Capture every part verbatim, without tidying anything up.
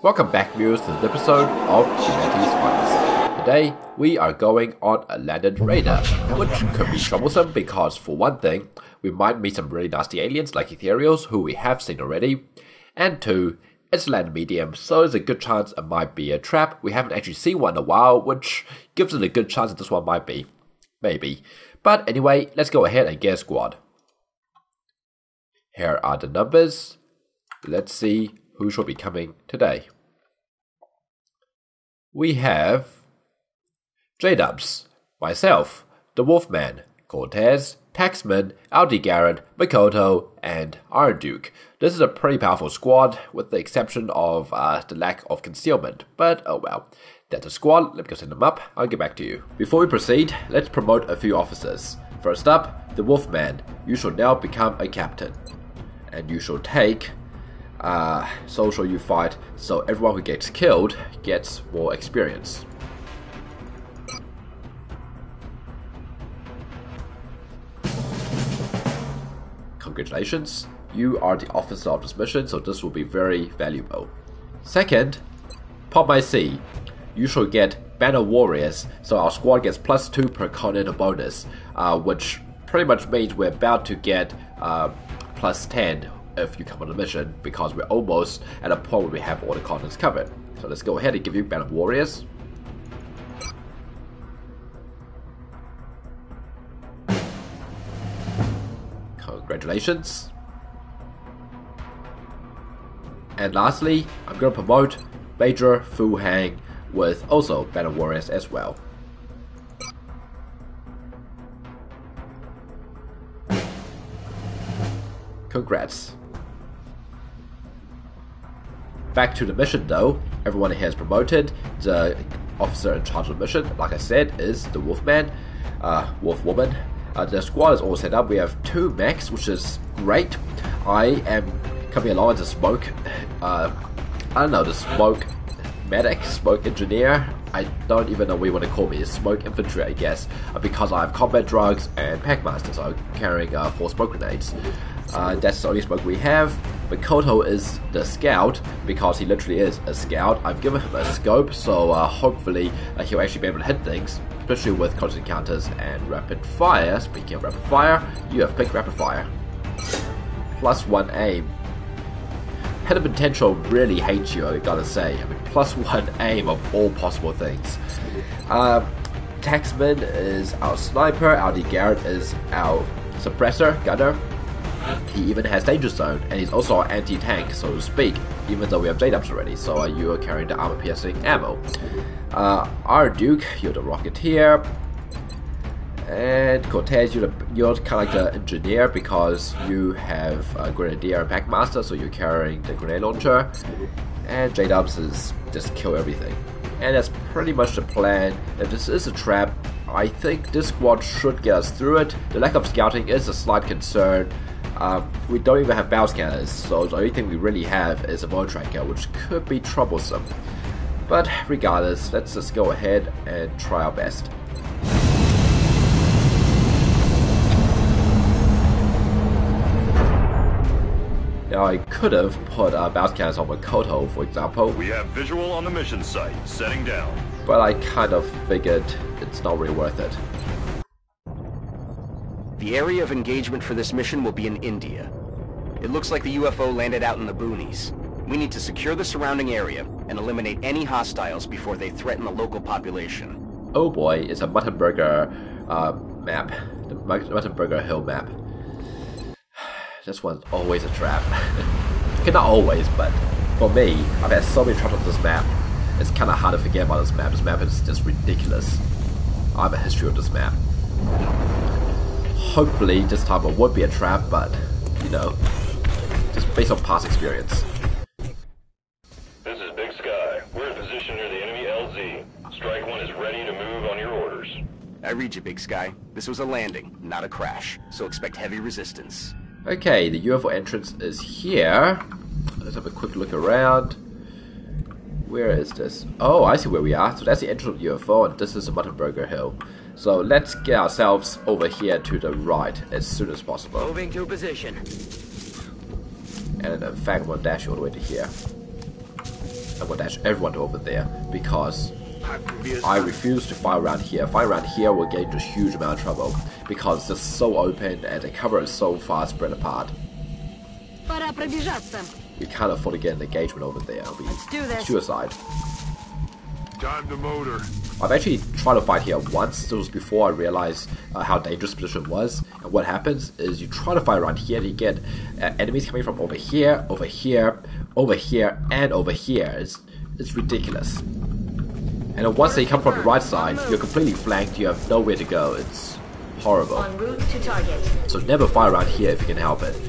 Welcome back, viewers, to the episode of Humanity's Finest. Today, we are going on a landed raider, which could be troublesome because, for one thing, we might meet some really nasty aliens like ethereals who we have seen already, and two, it's a landed medium, so there's a good chance it might be a trap. We haven't actually seen one in a while, which gives it a good chance that this one might be. Maybe. But anyway, let's go ahead and get a squad. Here are the numbers. Let's see who shall be coming today. We have J-Dubs, myself, the Wolfman, Cortez, Taxman, Aldegaran, Makoto, and Iron Duke. This is a pretty powerful squad, with the exception of uh, the lack of concealment, but oh well. That's a squad, let me go send them up, I'll get back to you. Before we proceed, let's promote a few officers. First up, the Wolfman. You shall now become a captain. And you shall take uh, social you fight, so everyone who gets killed gets more experience. Congratulations, you are the officer of this mission, so this will be very valuable. Second, Pop My C. You shall get Banner Warriors, so our squad gets plus two per continental bonus, uh, which pretty much means we're about to get uh, plus ten if you come on a mission, because we're almost at a point where we have all the continents covered. So let's go ahead and give you Banner Warriors. Congratulations. And lastly, I'm going to promote Major Fu Hang with also Banner Warriors as well. Congrats. Back to the mission though, everyone here is promoted. The officer in charge of the mission, like I said, is the Wolfman, uh, Wolf Woman. Uh, the squad is all set up. We have two mechs, which is great. I am coming along as a smoke, uh, I don't know, the smoke medic, smoke engineer. I don't even know what you want to call me. Smoke infantry, I guess, uh, because I have combat drugs and packmaster, so I'm carrying uh, four smoke grenades. Uh, that's the only smoke we have. Makoto is the scout, because he literally is a scout. I've given him a scope, so uh, hopefully uh, he'll actually be able to hit things, especially with close encounters and rapid fire. Speaking of rapid fire, you have picked rapid fire. Plus one aim. Head of Potential really hates you, I gotta say. I mean, plus one aim of all possible things. Uh, Taxman is our sniper, Aldegaran is our suppressor, gunner. He even has Danger Zone, and he's also our anti-tank, so to speak, even though we have J-Dubs already, so uh, you are carrying the armor-piercing ammo. Uh, Iron Duke, you're the Rocketeer. And Cortez, you're, the, you're kind of like the engineer, because you have a Grenadier and Packmaster, so you're carrying the grenade launcher. And J-Dubs is just kill everything. And that's pretty much the plan. If this is a trap, I think this squad should get us through it. The lack of scouting is a slight concern. Um, we don't even have bow scanners, so the only thing we really have is a bow tracker, which could be troublesome. But regardless, let's just go ahead and try our best. Now I could have put uh, bow scanners on Makoto, for example. We have visual on the mission site, setting down. But I kind of figured it's not really worth it. The area of engagement for this mission will be in India. It looks like the U F O landed out in the boonies. We need to secure the surrounding area and eliminate any hostiles before they threaten the local population. Oh boy, it's a Mutton Burger uh, map. The Mutton Burger Hill map. This one's always a trap. Okay, not always, but for me, I've had so many traps on this map. It's kind of hard to forget about this map. This map is just ridiculous. I have a history of this map. Hopefully this time it would be a trap, but, you know, just based on past experience. This is Big Sky. We're in position near the enemy L Z. Strike One is ready to move on your orders. I read you, Big Sky. This was a landing, not a crash, so expect heavy resistance. Okay, the U F O entrance is here. Let's have a quick look around. Where is this? Oh, I see where we are. So that's the entrance of the U F O, and this is the Mutton Burger Hill. So let's get ourselves over here to the right as soon as possible. Moving to position. And in fact, we'll dash all the way to here. I'm going to dash everyone over there because I refuse to fire around here. Fire around here will get into a huge amount of trouble because it's just so open and the cover is so far spread apart. We can't afford to get an engagement over there. It'll be suicide. Time to motor. I've actually tried to fight here once. This was before I realized uh, how dangerous the position was. And what happens is you try to fight around here and you get uh, enemies coming from over here, over here, over here, and over here. It's, it's ridiculous. And then once they come from the right side, you're completely flanked. You have nowhere to go. It's horrible. En route to target. So never fire around here if you can help it.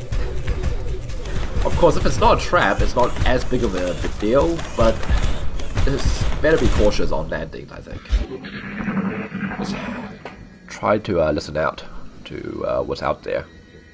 Of course, if it's not a trap, it's not as big of a big deal, but it's better be cautious on landings, I think. Let's try to uh, listen out to uh, what's out there.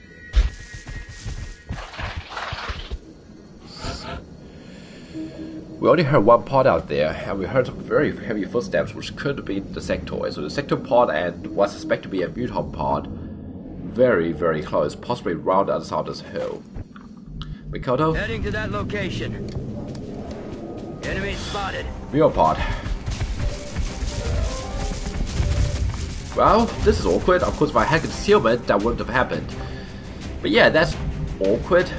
We only heard one pod out there, and we heard some very heavy footsteps, which could be the sectoid. So the sector pod and what's suspected to be a muton pod, very, very close, possibly round the other side of this hill. Mikoto? Heading to that location. Enemy spotted. Muton pod. Well, this is awkward. Of course, if I had concealment, that wouldn't have happened. But yeah, that's awkward.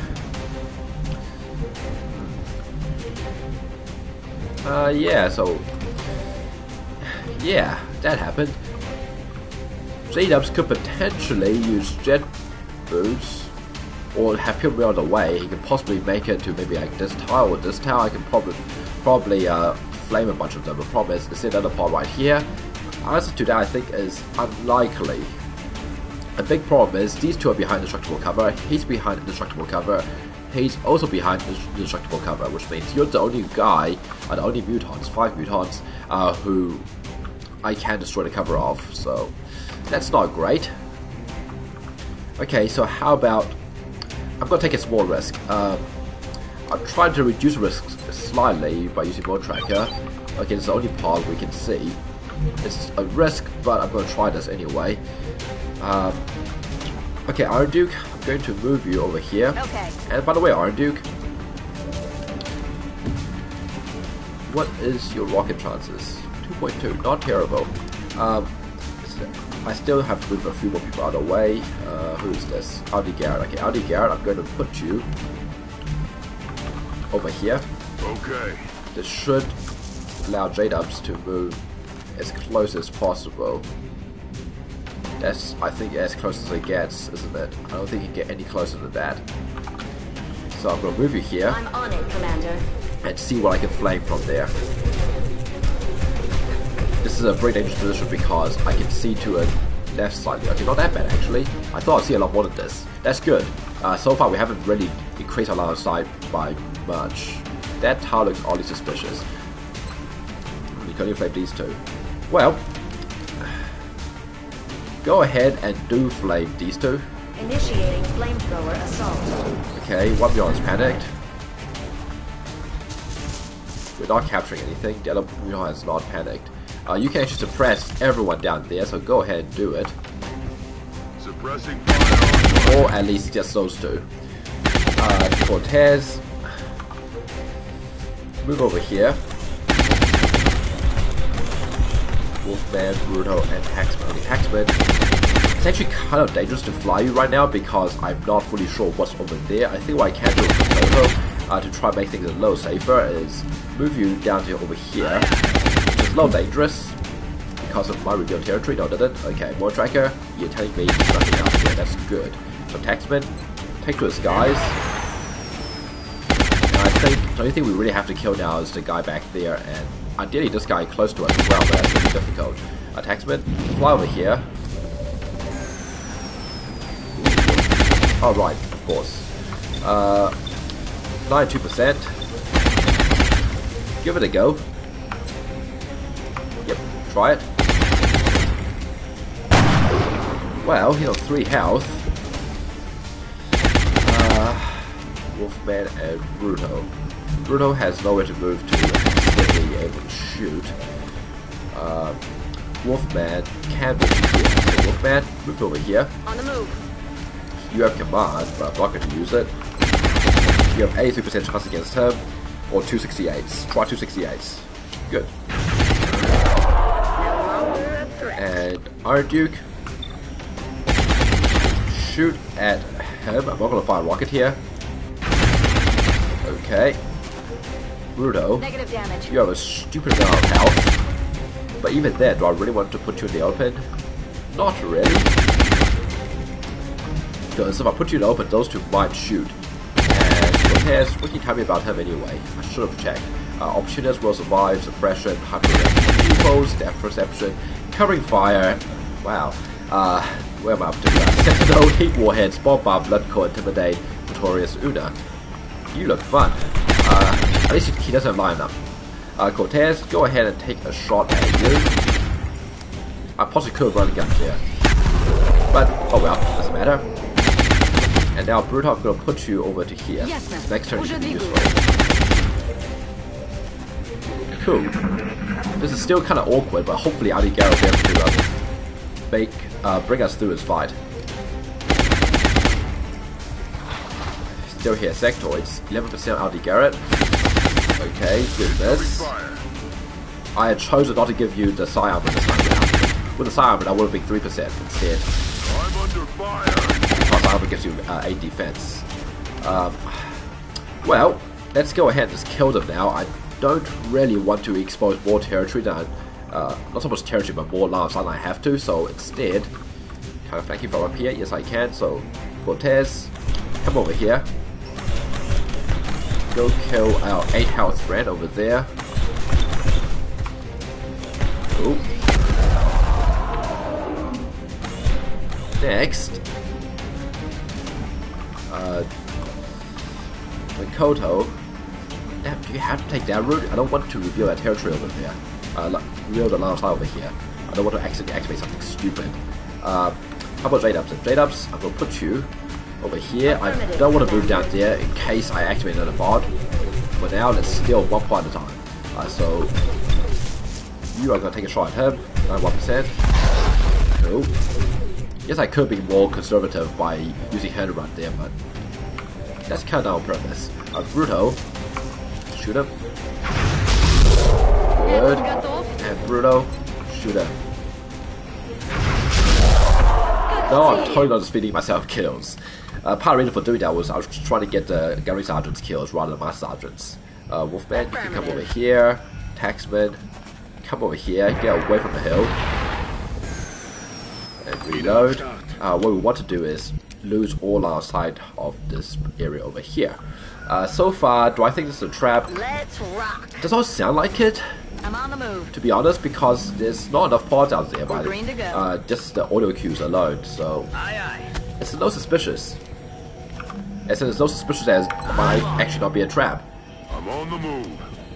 Uh, yeah, so... Yeah, that happened. J-Dubs could potentially use jet boots or have people be on the way. He could possibly make it to maybe like this tile or this tile. I can probably probably uh, flame a bunch of them. The problem is, is another part right here. Answer to that, I think, is unlikely. A big problem is these two are behind indestructible cover. He's behind indestructible cover. He's also behind indestructible cover, which means you're the only guy, uh, the only mutants, five mutants, uh, who I can destroy the cover of. So that's not great. Okay, so how about I'm gonna take a small risk. Uh, I'm trying to reduce risks slightly by using Moon Tracker. Okay, it's the only part we can see. It's a risk, but I'm gonna try this anyway. Um, okay, Iron Duke, I'm going to move you over here. Okay. And by the way, Iron Duke, what is your rocket chances? two point two, not terrible. Um, I still have to move a few more people out of the way. Uh, who is this? Audi Garrett. Okay, Audi Garrett, I'm going to put you over here. Okay. This should allow J-Dubs to move as close as possible. That's, I think, as close as it gets, isn't it? I don't think you can get any closer than that. So I'm going to move you here. I'm on it, Commander. And see what I can flame from there. This is a very dangerous position because I can see to a left slightly. Okay, not that bad actually. I thought I'd see a lot more than this. That's good. Uh, so far we haven't really increased our line of sight by much. That tile looks oddly suspicious. We can only flame these two. Well, go ahead and do flame these two. Initiating flamethrower assault. Okay, one muton is panicked. We're not capturing anything. The other muton is not panicked. Uh, you can actually suppress everyone down there, so go ahead and do it. Suppressing fire. Or at least just those two. Uh, Cortez, move over here. Wolfman, Bruto, and Hacksman. Okay, Hacksman, it's actually kind of dangerous to fly you right now because I'm not fully sure what's over there. I think what I can do with Bruto, uh, to try and make things a little safer is move you down to over here. It's a little dangerous because of my revealed territory. No, did it? Okay, Moon Tracker, you're telling me there's nothing out here. That's good. So Taxman, take to his guys. And I think the only thing we really have to kill now is the guy back there, and ideally this guy close to us as well, but that's really difficult. Uh, Taxman, fly over here. Oh right, of course. Uh, ninety-two percent. Give it a go. Yep, try it. Well, he's on three health. Uh, Wolfman and Bruno. Bruno has nowhere to move to and be able to shoot. Uh, Wolfman can move to here. So Wolfman, move over here. On the move. You have command, but I'm not going to use it. You have eighty-three percent chance against him. Or two sixty-eights. Try two sixty-eights. Good. No longer a threat. And Iron Duke. Shoot at him. I'm not going to fire a rocket here. Okay. Bruto. Negative damage. You have a stupid amount of health. But even then, do I really want to put you in the open? Not really. Because if I put you in the open, those two might shoot. And Cortez, what can you tell me about him anyway? I should have checked. Uh, opportunist will survive, suppression, hyperreaction, depots, depth perception, covering fire. Wow. Uh, where am I up to? Uh, Sentinel, heat warheads, bomb bomb, blood core, intimidate, notorious Una. You look fun. Uh, at least he doesn't line up. Uh, Cortez, go ahead and take a shot at you. I possibly could have run a gun here. But, oh well, doesn't matter. And now, Bruto, I'm going to put you over to here. Yes, Next turn should be useful. Cool. This is still kind of awkward, but hopefully Adi Garrett will be able to uh, make, uh, bring us through this fight. Still here, sectoids. eleven percent Adi Garrett. Okay, goodness. I had chosen not to give you the Psy Armor this time round. With the Psy Armor, I would have been three percent instead. I'm under fire. Because Psy Armor gives you uh, eight defense. Um, well, let's go ahead and just kill them now. I don't really want to expose more territory than, uh, not so much territory, but more lives than I have to, so instead, can I flank you from up here? Yes, I can. So, Cortez, come over here. Go kill our eight health friend over there. Cool. Next, uh, Makoto. Damn, do you have to take that route? I don't want to reveal that territory over there. Uh, like, reveal the last line over here. I don't want to accidentally activate something stupid. Uh, how about J-Dubs? J-Dubs, I'm going to put you over here. I don't want to move down there in case I activate another mod. For now, let's steal one point at a time. Uh, so, you are going to take a shot at him. ninety-one percent. Cool. Yes, I could be more conservative by using hand right there, but that's kind of on purpose. Uh, Bruto. Shoot him. Good. And Bruto. Shoot him. No, I'm totally not just feeding myself kills. Uh, part of the reason for doing that was I was trying to get the Gary Sergeant's kills rather than my Sergeants. Uh, Wolfman, you can come over here. Taxman, come over here. Get away from the hill. And reload. Uh, what we want to do is lose all our sight of this area over here. Uh, so far, do I think this is a trap? Let's rock. Does all sound like it? I'm on the move. To be honest, because there's not enough pods out there, by green to go. uh, just the audio cues alone, so Aye, aye. it's no suspicious. As in, it's no suspicious as it might actually not be a trap. I'm on the move.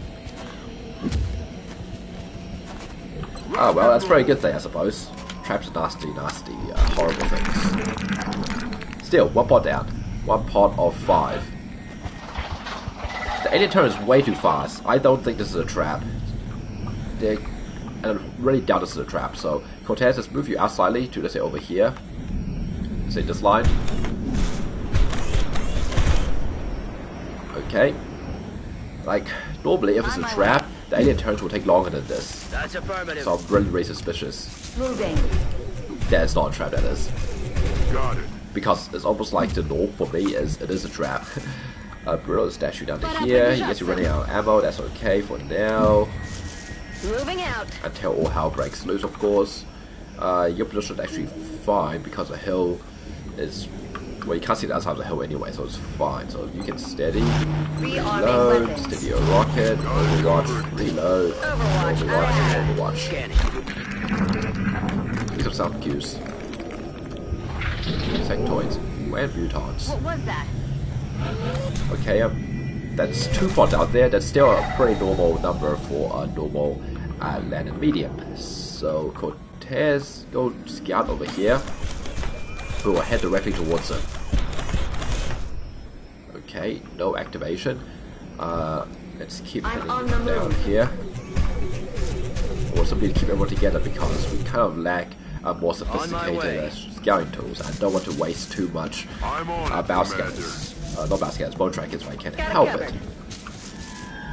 Oh well, that's a very good thing, I suppose. Traps are nasty, nasty, uh, horrible things. Still, one pod down. One pod of five. The alien turn is way too fast. I don't think this is a trap. They're, and I really doubt this is a trap. So, Cortez, let's move you out slightly to, let's say, over here. Say this line. Okay. Like, normally if it's a trap, the alien turns will take longer than this. That's affirmative. So I'm really, really suspicious. Moving. That's not a trap, that is. Got it. Because it's almost like the norm for me is it is a trap. uh, Bruno is statue down to here. Yes, you're running out of ammo. That's okay for now. Moving out. Until all hell breaks loose, of course. Uh, your position is actually fine because the hill is... Well, you can't see the outside of the hill anyway, so it's fine. So you can steady, reload, steady your rocket, overwatch, reload, Overwatch, overwatch, overwatch. Scanning. These are sound cues. Sectoids and mutons. What was that? Okay, um, that's two pods out there. That's still a pretty normal number for a normal uh, landed medium. So Cortez, go scout over here. We will head directly towards him. Okay, no activation. Uh, let's keep I'm heading on the down move. here. I want somebody to keep everyone together because we kind of lack uh, more sophisticated uh, scouting tools. I don't want to waste too much I'm on uh, it, bow Commander. scanners. Uh, not bow scanners, bone trackers if I can Got it help covered. it.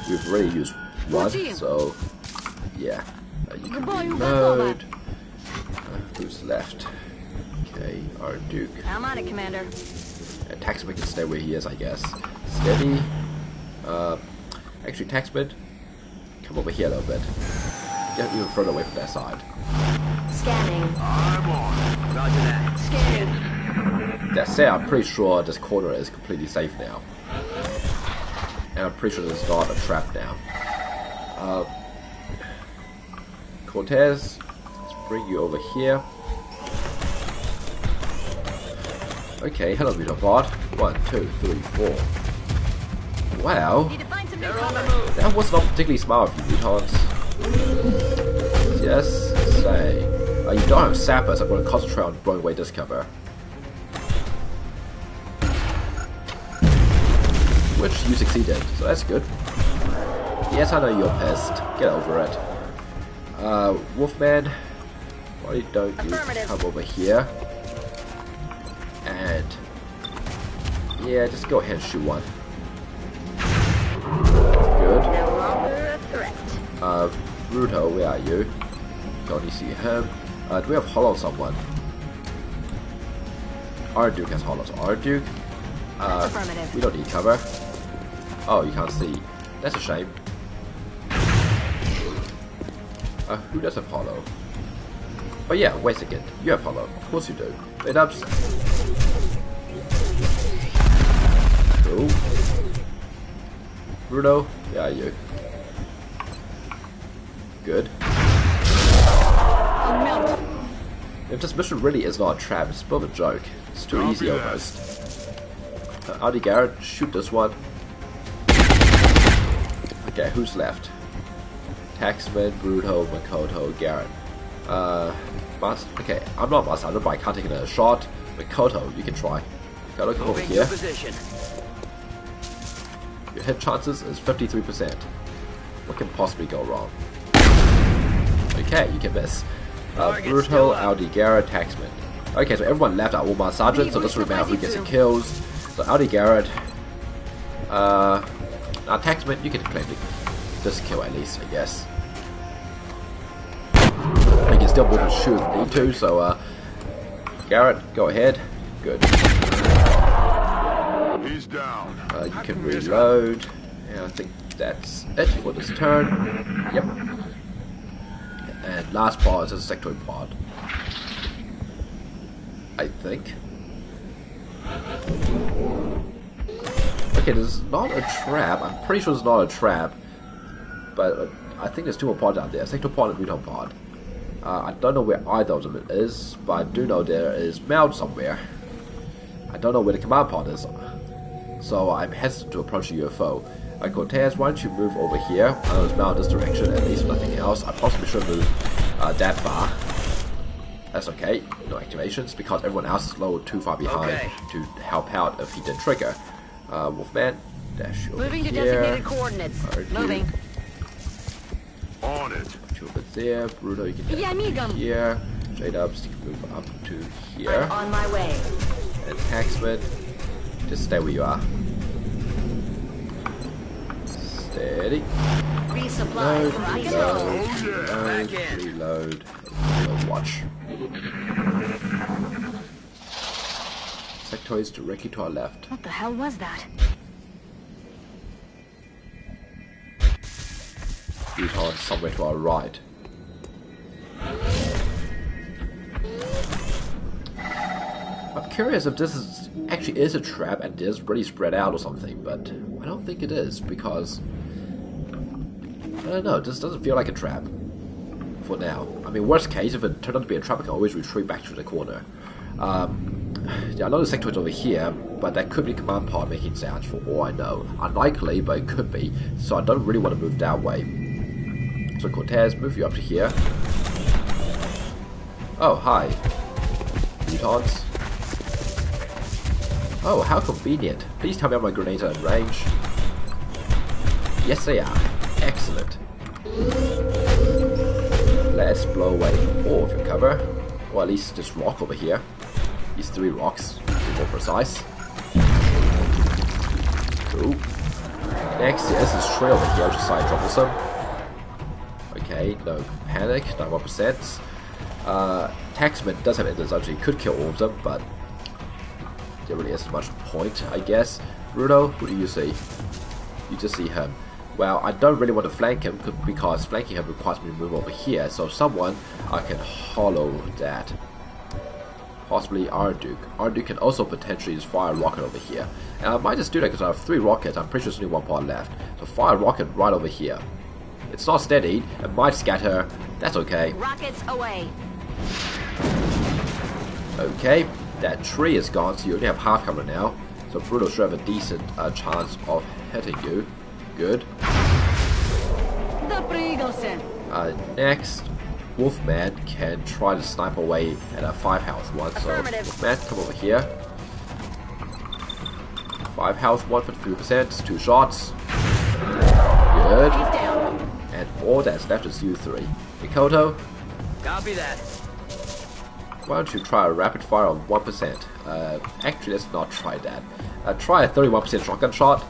we've already used one, so yeah. Uh, you can reload. Uh, who's left? Okay, our Duke. I'm on it, Commander. And Taxman can stay where he is, I guess. Steady. Uh, actually, Taxman, come over here a little bit. Get even further away from that side. Scanning. I'm on. Roger that. Scanning. That said, I'm pretty sure this corner is completely safe now. And I'm pretty sure there's not a trap now. Uh, Cortez, let's bring you over here. Okay, hello, Vito Bot. One, two, three, four. Wow. Need to find some new They're on the cover. move. That was not particularly smart of you, Vitons. Yes, say. Uh, you don't have sappers, I'm going to concentrate on blowing away this cover. Which you succeeded, so that's good. Yes, I know you're pissed. Get over it. Uh, Wolfman, why don't you come over here? And yeah, just go ahead and shoot one. Good. No longer a threat. Uh, Ruto, where are you? Don't you see him? Uh, do we have hollow someone? Our Duke has hollows. Our Duke? Uh, That's affirmative. we don't need cover. Oh, you can't see. That's a shame. Uh, who does have hollow? Oh yeah, wait a second. You have hollow. Of course you do. Wait ups. Cool. Bruno, where are you? Good. Melt. If this mission really is not a trap, it's a bit of a joke. It's too Copy easy that. almost. Uh, Audi Garrett, shoot this one. Okay, who's left? Taxman, Bruto, Makoto, Garrett. Uh, Mas okay, I'm not Masato, but I can't take another shot. Makoto, you can try. Go look over Moving to here. position. Your hit chances is fifty-three percent. What can possibly go wrong? Okay, you can miss. Uh, Target's Bruto, still up. Audi Garrett, Taxman. Okay, so everyone left are all my sergeants, so it doesn't really matter who gets the kills. So Audi Garrett. Uh, now Taxman, you can claim this kill at least, I guess. You can still move and shoot if you need to, so uh, Garrett, go ahead. Good. He's down. Uh, you can reload. And I think that's it for this turn. Yep. And last pod is a sectoid pod. I think. Okay, there's not a trap. I'm pretty sure there's not a trap. But uh, I think there's two more pods out there. Sector pod and Retail pod. Uh, I don't know where either of them is, but I do know there is Meld somewhere. I don't know where the command pod is. So I'm hesitant to approach the U F O. Uh, Cortez, why don't you move over here? I know it's Meld this direction, at least nothing else. I possibly should move uh, that far. That's okay, no activations, because everyone else is low too far behind Okay. to help out if he didn't trigger. Uh, Wolfman, dash over Moving to here. designated coordinates. Alright, Moving. On it. Put you over there. Bruno, you can get Yeah, over amigo. here. J-Dubs, you can move up to I'm here. on my way. And Taxman, just stay where you are. Steady. Resupply. Load, Rock and reload, roll. reload, Back in. reload, reload, watch. Sectoids directly to our left. What the hell was that? Utah somewhere to our right. I'm curious if this is actually is a trap and is really spread out or something, but I don't think it is because I don't know. This doesn't feel like a trap for now. I mean, worst case, if it turned out to be a trap, I can always retreat back to the corner. Um, yeah, I know the sectoid's over here, but that could be a command pod making sounds for all I know. Unlikely, but it could be. So I don't really want to move that way. So Cortez, move you up to here. Oh, hi. Utahs. Oh, how convenient. Please tell me my grenades are in range. Yes, they are. Excellent. Let's blow away all of your cover. Or at least this rock over here. These three rocks, to be more precise. Cool. Next, yeah, this is Trey over here, just side troublesome. Okay, no panic, ninety-one percent. Uh, Taxman does have instance, actually, he could kill all of them, but there really isn't much point, I guess. Bruno, who do you see? You just see him. Well, I don't really want to flank him because flanking him requires me to move over here, so someone I can hollow that. Possibly Arduke. Arduke can also potentially just fire a rocket over here. And I might just do that because I have three rockets. I'm pretty sure there's only one part left. So fire a rocket right over here. It's not steady. It might scatter. That's okay. Rockets away. Okay. That tree is gone, so you only have half cover now. So Bruno should have a decent uh, chance of hitting you. Good. The Brigelsen. Uh, next, Wolfman can try to snipe away at a five health one. So Wolfman, come over here. Five health, one fifty-three percent, two shots. Good. And all that's left is you three. Mikoto, Copy that. why don't you try a rapid fire of one percent? Uh, actually, let's not try that. Uh, try a thirty-one percent shotgun shot.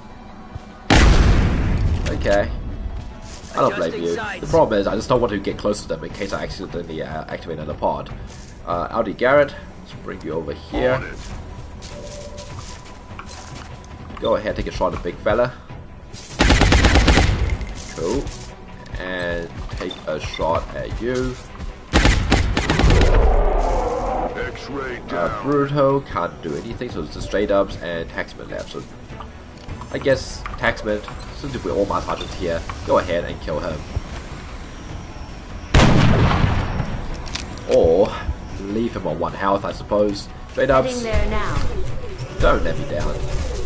Okay. I don't blame you. The problem is, I just don't want to get close to them in case I accidentally uh, activate another pod. Uh, Audi Garrett, let's bring you over here. Go ahead, take a shot at the big fella. Cool. And take a shot at you. X-ray Uh, down. Bruto can't do anything, so it's the straight ups and Taxman left. So I guess Taxman, since we're all my targets here, go ahead and kill him. Or leave him on one health, I suppose. Straight ups, There now. don't let me down.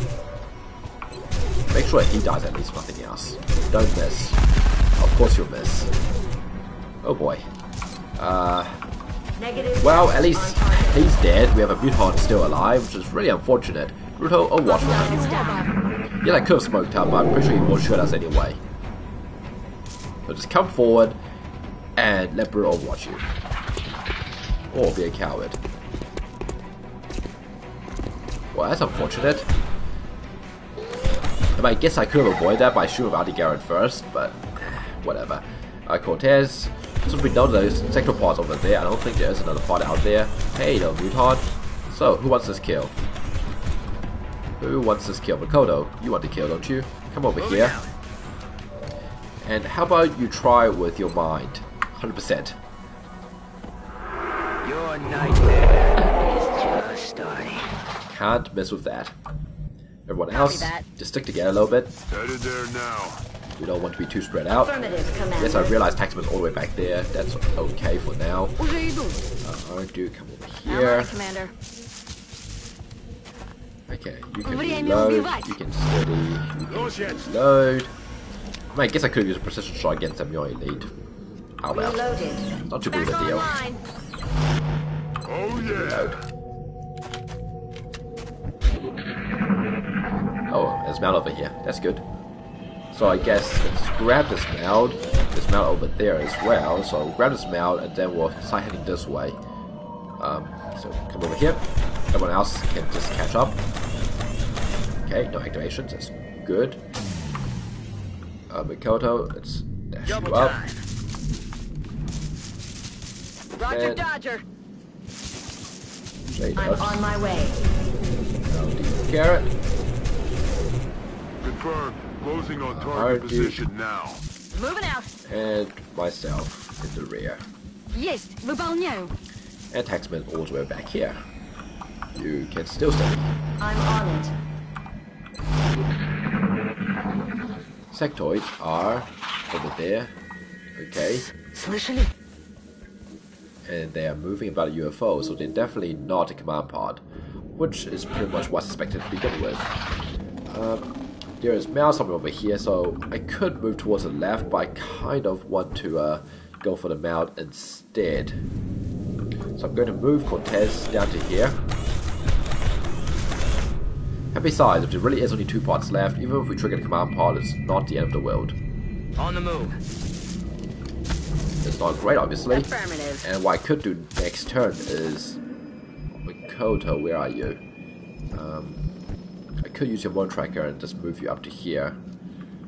Make sure he dies at least, nothing else. Don't miss. Of course you'll miss. Oh boy. Uh, Negative. well, at least he's dead. We have a Mutant still alive, which is really unfortunate. Bruto, oh watch for him. Is down. Yeah, I could have smoked him, but I'm pretty sure he won't shoot us anyway. So just come forward and let Bruto watch you. Or be a coward. Well, that's unfortunate. I, mean, I guess I could have avoided that by shooting Audi Garrett first, but whatever. Uh, Cortez, since we know those sector pods over there, I don't think there's another pod out there. Hey, no Mutant. So, who wants this kill? Who wants this kill? Makoto, you want the kill, don't you? Come over Moving here. out. And how about you try with your mind? one hundred percent. Your nightmare is just starting. Can't mess with that. Everyone Copy else, that. just stick together a little bit. Headed there now. We don't want to be too spread out. Affirmative, Commander. Yes, I realize Taxman's all the way back there. That's okay for now. Уже иду. Uh, Ardu, come over I'm on here. it, Commander. Okay, you can Время reload, убивать. you can steady, you can reload. I, mean, I guess I could have used a precision shot against them, you're elite. Oh well, Reloaded. not too big of Back a deal. online. Oh yeah. Reload. Oh, there's Mal over here, that's good. So I guess let's grab this Mal, there's Mal over there as well, so grab this Mal and then we'll start heading this way. Um, so come over here, everyone else can just catch up. Okay, no activations, that's good. Uh, Mikoto, let's dash Double you up. time. Roger, And- Dodger. Straight I'm up. on my way. Audi Garrett. Confirmed. Closing on target Alright, dude. position now. Moving out. And myself in the rear. Есть. Выполняю. And Taxman all the way back here. You can still stay. I'm on it. Sectoids are over there. Okay. Слышали? And they are moving about a U F O, so they're definitely not a command pod. Which is pretty much what's expected to begin with. Um, there is Mal somewhere over here, so I could move towards the left, but I kind of want to uh, go for the mount instead. So I'm going to move Cortez down to here. And besides, if there really is only two pods left, even if we trigger the command pod, it's not the end of the world. On the move. It's not great, obviously. Affirmative. And what I could do next turn is... Mikoto, where are you? Um, I could use your one tracker and just move you up to here.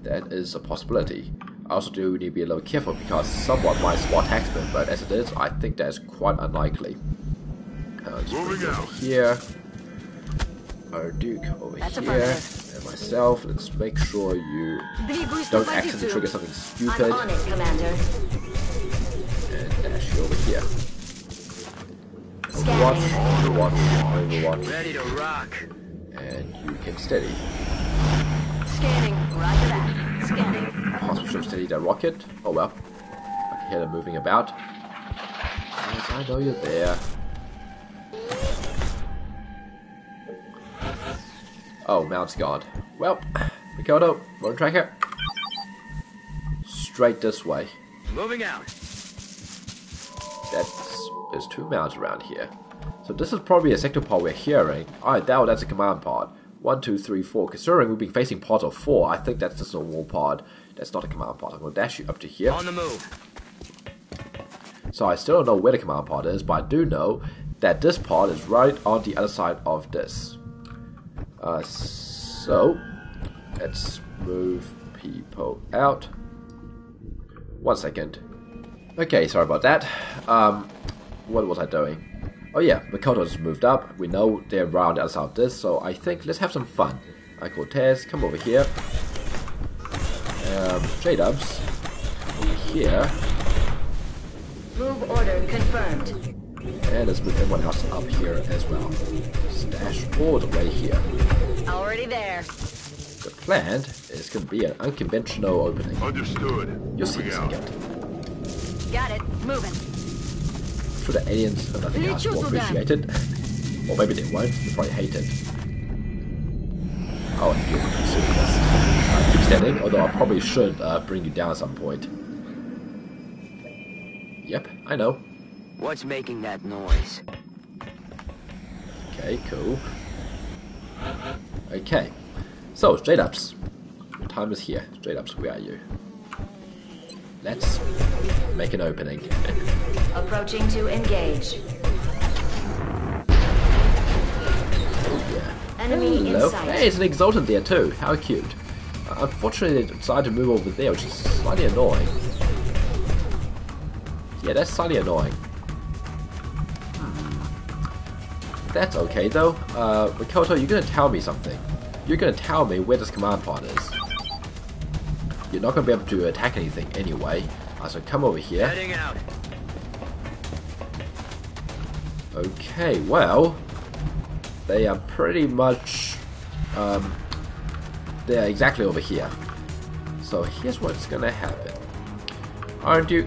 that is a possibility. I also do need to be a little careful because someone might spot Taxman, but as it is, I think that's quite unlikely. Uh, just Moving over out. here. Our Duke over That's here. And myself. Let's make sure you Двигаюсь на don't accidentally позицию. trigger something I'm stupid. on it, Commander. And dash you over here. Scanning. Overwatch, Overwatch, Overwatch. Ready to rock. And you can steady. Scanning. Roger that. Scanning. Possibly should have steadied that rocket. Oh well. I can hear them moving about. Yes, I know you're there. Oh, mount's gone. Well, Mikoto, road tracker. Straight this way. Moving out. That's there's two mounts around here. So this is probably a sector pod we're hearing. Alright, that, that's a command pod. One, two, three, four. Considering we've been facing pods of four, I think that's just a normal pod. That's not a command pod. I'm going to dash you up to here. On the move. So I still don't know where the command pod is, but I do know that this pod is right on the other side of this. Uh, so, let's move people out. One second. Okay, sorry about that. Um, what was I doing? Oh yeah, Mikoto just moved up. We know they're around the other side of this, so I think let's have some fun. I Cortez, come over here. Um, J-Dubs, over here. Move order confirmed. And let's move everyone else up here as well. Stash all the way here. Already there. The plan is going to be an unconventional opening. Understood. You'll see Moving this out. again. Got it. Moving. For the aliens, if nothing else, will appreciate it. Or maybe they won't. They'll probably hate it. Oh, and you're consuming this. Uh, keep standing, although I probably should uh, bring you down at some point. Yep, I know. What's making that noise? Okay, cool. Okay. So, J-Dubs. Your time is here. J-Dubs, where are you? Let's make an opening. Approaching to engage. Oh, yeah. Enemy in Hello. sight. Hey, it's an Exultant there too. How cute. Uh, unfortunately, they decided to move over there, which is slightly annoying. Yeah, that's slightly annoying. Hmm. That's okay though. Uh, Mikoto, you're gonna tell me something. You're gonna tell me where this command pod is. You're not gonna be able to attack anything anyway. Uh, so come over here. Heading out. Okay, well, they are pretty much, um, they're exactly over here. So here's what's gonna happen. Iron Duke.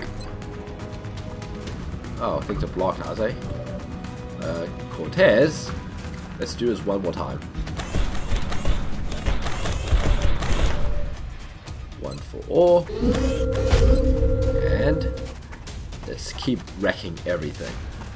Oh, things are blocked, are they? Uh, Cortez. Let's do this one more time. One for all. And let's keep wrecking everything.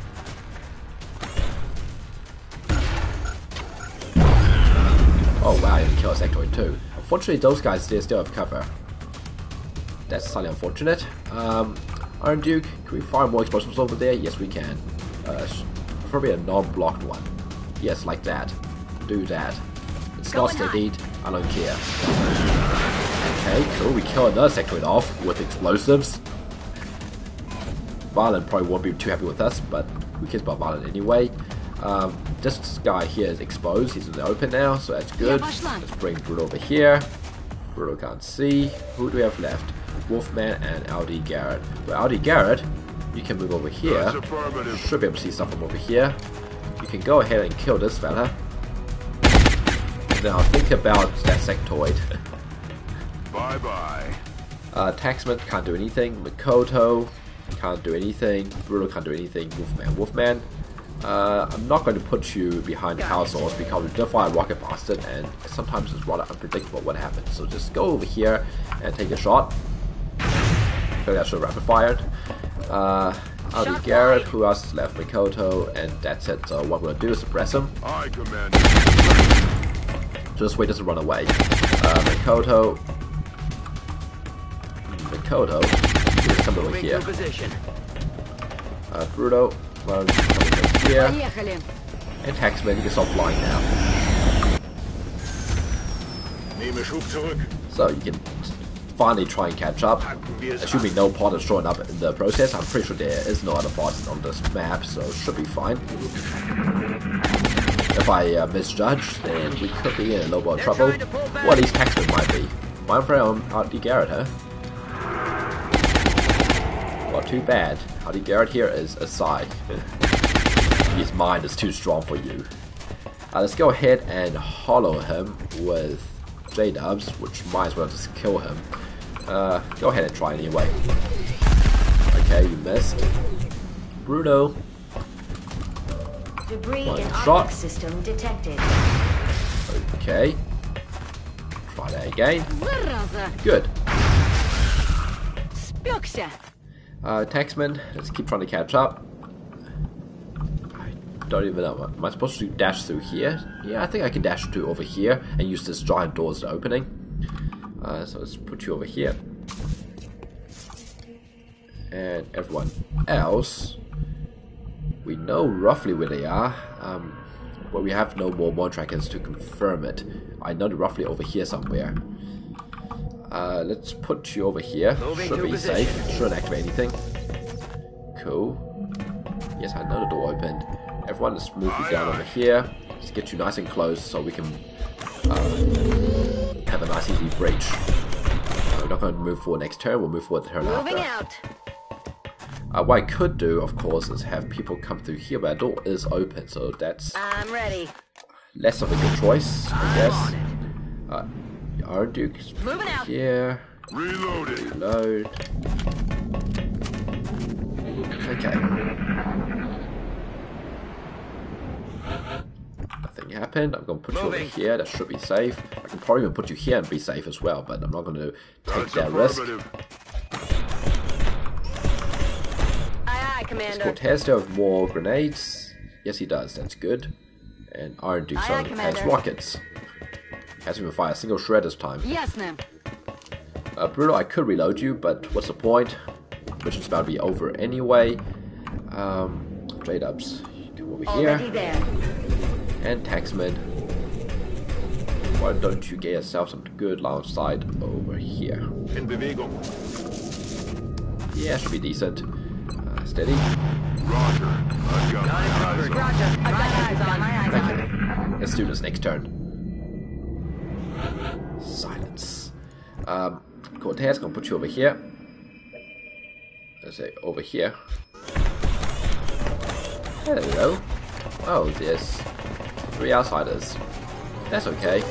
Oh wow, I didn't kill a sectoid too. Unfortunately, those guys still still have cover. That's slightly unfortunate. Um, Iron Duke, can we fire more explosives over there? Yes, we can. Uh, probably a non-blocked one. Yes, like that. Do that. It's not steadied. I don't care. Okay, cool. We kill another sectoid off with explosives. Vahlen probably won't be too happy with us, but who cares about Vahlen anyway? Um, this guy here is exposed. He's in the open now, so that's good. Let's bring Bruto over here. Bruto can't see. Who do we have left? Wolfman and L D Garrett. Well, L D Garrett, you can move over here. Should be able to see stuff from over here. You can go ahead and kill this fella. Now think about that sectoid. Bye bye. Uh, Taxman can't do anything. Mikoto can't do anything. Bruto can't do anything. Wolfman, Wolfman. Uh, I'm not going to put you behind the power source because we did fire a rocket past it, and sometimes it's rather unpredictable what happens. So just go over here and take a shot. So that should have rapid fired. Uh, L D Garrett, who else is left? Mikoto, and that's it. So what we're gonna do is suppress him. Aye, Commander. Just wait doesn't run away. Uh, Mikoto. Mikoto. Just come over Moving here. to position. Uh, Bruto. Well, come over here. Поехали. And Taxman, you can stop flying now. So you can finally try and catch up. There should be no pod showing up in the process. I'm pretty sure there is no other pod on this map, so it should be fine. If I uh, misjudge, then we could be in a little bit of trouble. Well, at least Taxman might be. My friend on Artie Garrett, huh? Well, too bad. Artie Garrett here is aside. His mind is too strong for you. Uh, let's go ahead and hollow him with J-dubs, which might as well just kill him. Uh, go ahead and try anyway. Okay, you missed. Bruno. Debris One in shot. optic system detected. Okay. Try that again. Good. Uh, Taxman, let's keep trying to catch up. I don't even know. Am I supposed to dash through here? Yeah, I think I can dash through over here and use this giant door as the opening. Uh, so let's put you over here. And everyone else, we know roughly where they are, um, but we have no more one trackers to confirm it. I know they're roughly over here somewhere. Uh, let's put you over here. Moving Should to be position. safe. Shouldn't activate anything. Cool. Yes, I know the door opened. Everyone, let's move you down over here. Let's get you nice and close so we can uh, have a nice easy breach. Uh, we're not going to move forward next turn. We'll move forward the turn Moving after. out. Uh, what I could do, of course, is have people come through here, but the door is open, so that's I'm ready. less of a good choice, I guess. Uh, our Duke's Moving out. here. Reloaded. Reload. Okay. Nothing happened. I'm going to put you Moving. over here. That should be safe. I can probably even put you here and be safe as well, but I'm not going to take That's that risk. affirmative. Aye, aye, Does Commander. Cortez still have more grenades? Yes, he does. That's good. And Iron Duke Aye, aye, so has Commander. rockets. Hasn't even fired a single shred this time. Yes, ma'am. Uh, Bruno, I could reload you, but what's the point? Mission's about to be over anyway. Um, J-dubs, come over Already here. there. And Taxman, why don't you get yourself some good line of sight over here? In Bewegung. Yeah, should be decent. Uh, steady. Roger. I've got my Got it eyes covered. on. Roger. I've got eyes on. My eyes on. Okay, let's do this next turn. Silence. Um, Cortez, gonna put you over here. Let's say over here. Hello. Oh, there's three outsiders. That's okay.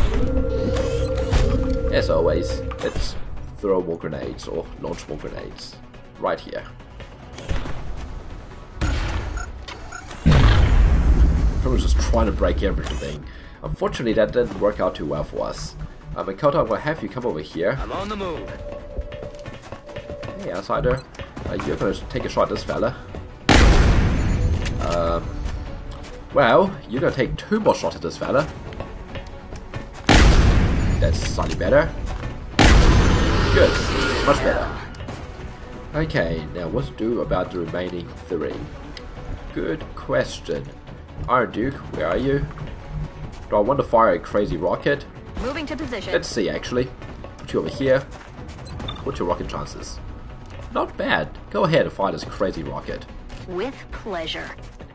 As always, let's throw more grenades or launch more grenades. Right here. I was just trying to break everything. Unfortunately, that didn't work out too well for us. Um, Makoto, I'm gonna have you come over here. I'm on the move. Hey, outsider. Uh, you're gonna take a shot at this fella. Um, well, you're gonna take two more shots at this fella. That's slightly better. Good. Much better. Okay, now what to do about the remaining three? Good question. Iron Duke, where are you? Do I want to fire a crazy rocket? Moving to position. Let's see, actually. Put you over here. What's your rocket chances? Not bad. Go ahead and fire this crazy rocket. With pleasure.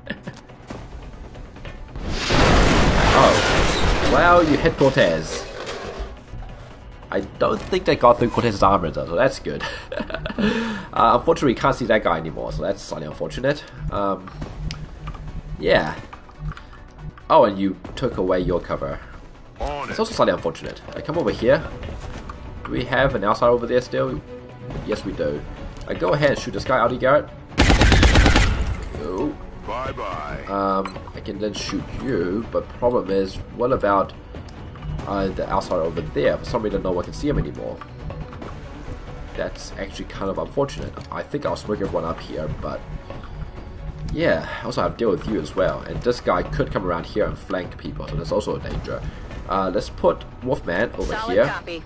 Oh. Well, you hit Cortez. I don't think they got through Cortez's armor though, so that's good. uh, unfortunately, we can't see that guy anymore, so that's slightly unfortunate. Um, yeah. Oh, and you took away your cover. On It's it. also slightly unfortunate. I come over here. Do we have an outside over there still? Yes, we do. I go ahead and shoot this guy, Artie Garrett. Go. Bye bye. Um, I can then shoot you, but problem is, what about uh, the outside over there? For some reason, no one can see him anymore. That's actually kind of unfortunate. I think I'll smoke everyone up here, but yeah, I also have to deal with you as well. And this guy could come around here and flank people, so that's also a danger. Uh, let's put Wolfman over Solid here. copy.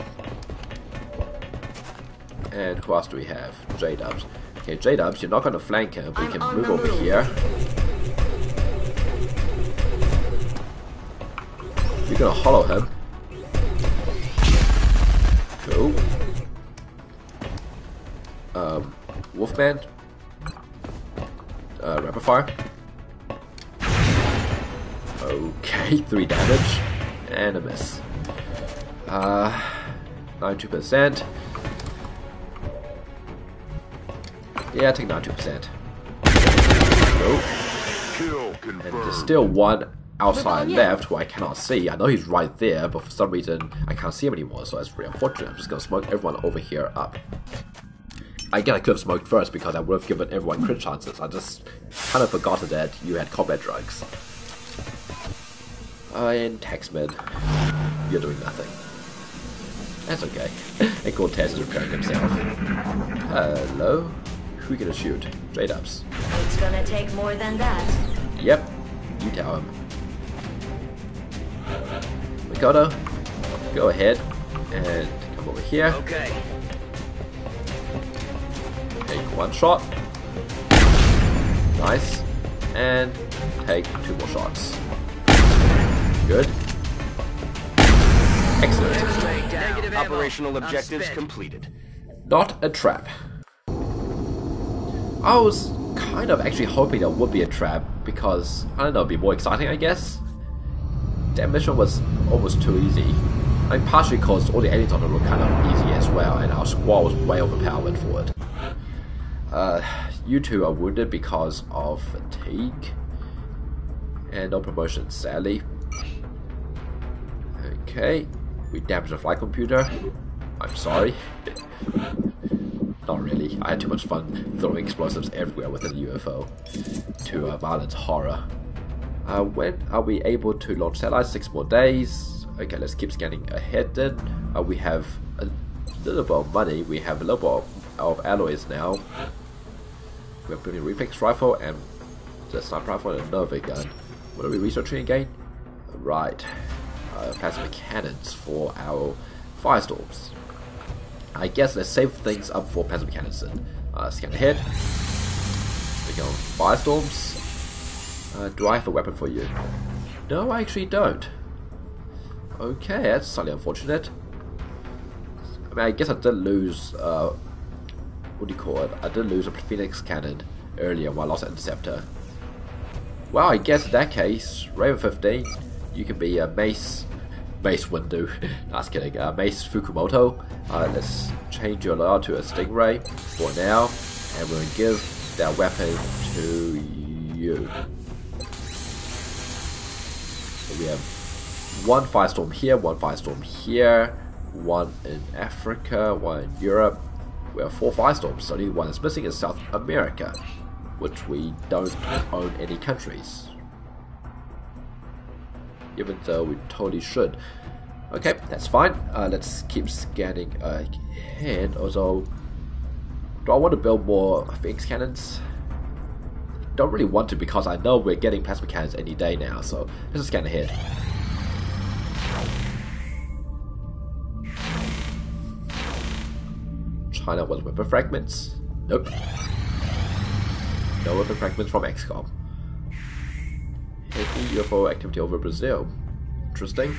And who else do we have? J-dubs. Okay, J-dubs, you're not going to flank him, but you I'm can on move the over move. here. You're going to hollow him. Cool. Um, Wolfman. Uh, rapid fire. Okay, three damage. And a miss. Uh, ninety-two percent. Yeah, take ninety-two percent. Nope. Kill And there's confirmed. still one outside Rebellion. left who I cannot see. I know he's right there, but for some reason I can't see him anymore, so that's really unfortunate. I'm just gonna smoke everyone over here up. I guess I could have smoked first because I would have given everyone crit chances. I just kind of forgot that you had combat drugs. Uh, and Taxman, you're doing nothing. That's okay. And Cortez is repairing himself. Hello? Who are you gonna shoot? Straight ups. It's gonna take more than that. Yep, you tell him. Mikoto, go ahead and come over here. Okay. Take one shot. Nice. And take two more shots. Good. Excellent. Airstrike down. Negative ammo. Operational I'm objectives spent. completed. Not a trap. I was kind of actually hoping there would be a trap because, I don't know, it'd be more exciting, I guess. That mission was almost too easy. I mean, partially because all the aliens on it were kind of easy as well, and our squad was way overpowered for it. Uh, you two are wounded because of fatigue. And no promotion, sadly. Okay, we damaged the flight computer. I'm sorry. Not really. I had too much fun throwing explosives everywhere within the U F O. To uh, Vahlen's horror. Uh, when are we able to launch satellites? Six more days. Okay, let's keep scanning ahead then. Uh, we have a little bit of money. We have a little bit of, of alloys now. We're building a reflex rifle and the sniper rifle and a Nova gun. What are we researching again? Right. Uh, plasma cannons for our firestorms. I guess let's save things up for plasma cannons then. Uh, scan ahead. We go on firestorms. Uh, do I have a weapon for you? No, I actually don't. Okay, that's slightly unfortunate. I mean, I guess I did lose, uh, what do you call it? I did lose a Phoenix cannon earlier while I lost an interceptor. Well, I guess in that case, Raven fifteen, you can be a Mace, Mace Windu, no, just kidding, uh, Mace Fukumoto. Uh, let's change your layout to a Stingray for now, and we'll give that weapon to you. So we have one firestorm here, one firestorm here, one in Africa, one in Europe. We have four firestorms, so the only one that's missing is South America, which we don't own any countries. Even though we totally should. Okay, that's fine. Uh, let's keep scanning ahead. Also, do I want to build more Phoenix cannons? Don't really want to because I know we're getting plasma cannons any day now, so let's just scan ahead. China was weapon fragments? Nope. No weapon fragments from Xcom. Heavy U F O activity over Brazil. Interesting.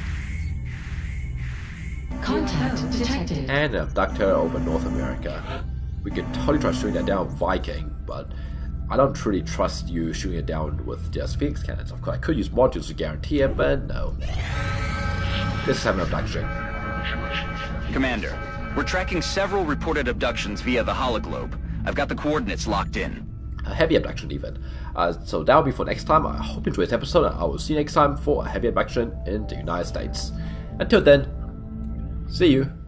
Contact detected. And an abductor over North America. We could totally try shooting that down with Viking, but I don't truly trust you shooting it down with just Phoenix cannons. Of course, I could use modules to guarantee it, but no. This is an abduction. Commander, we're tracking several reported abductions via the hologlobe. I've got the coordinates locked in. A heavy abduction even. Uh, so that'll be for next time. I hope you enjoyed this episode, and I will see you next time for a heavy abduction in the United States. Until then, see you.